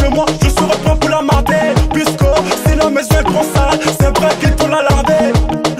chez moi, je serai pas pour la marder. Puisque si la maison est trop sale, c'est vrai qu'il faut la laver.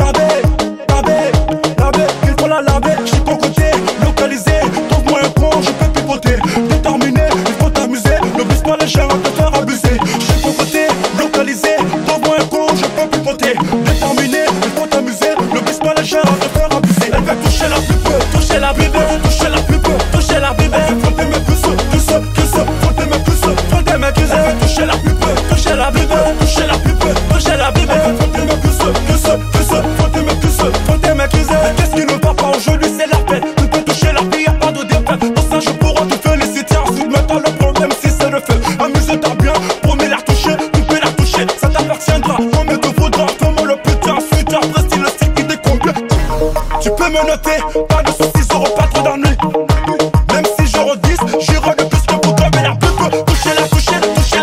Laver, il faut la laver. J'suis concocté, localisé, trouve-moi un con, je peux pipoter. Déterminé, il faut t'amuser, ne brise pas les gens à te faire abuser. J'suis concocté, localisé, trouve-moi un con, je peux pipoter. Déterminé, il faut t'amuser, ne brise pas les gens à te faire abuser. Elle veut toucher la pub, toucher la bébé, toucher la pub, toucher la bébé. Frotter mes puces, frotter mes puces, frotter mes cuisses. Elle veut toucher la pub, toucher la bébé, toucher la pub, toucher la bébé. Frotter mes puces, frotter mes puces, frotter mes cuisses. Qu'est-ce qui ne va pas aujourd'hui, c'est la peine. Tu peux toucher la vie, y'a pas de défaite. Pour ça je pourrais te féliciter. Ensuite maintenant le problème si c'est le fait. Amuse-toi bien, promets la toucher, tu peux la toucher, ça t'appartiendra. Comme il te faudra, fais-moi le putain. Ensuite après si le cycle est complet. Tu peux me noter, pas de soucis, j'aurai pas trop d'ennuis. Même si je redis, j'irai le plus que pour toi. Mais la pub, toucher la toucher, toucher